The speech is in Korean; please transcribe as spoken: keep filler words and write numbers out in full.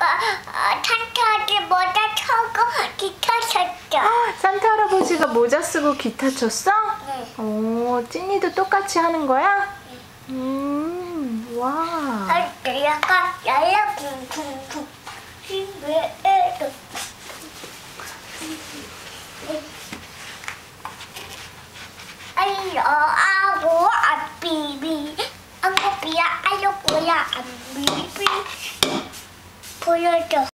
아빠 어, 산타 할아버지 모자 쓰고 기타 쳤죠. 산타 할아버지가 모자 쓰고 기타 쳤어? 네. 오, 찐이도 똑같이 하는 거야? 음, 와. 약간 야야 붕붕붕 힘내도 알려 아고 아삐비 안고비야 알려고야 안비비 보여줘.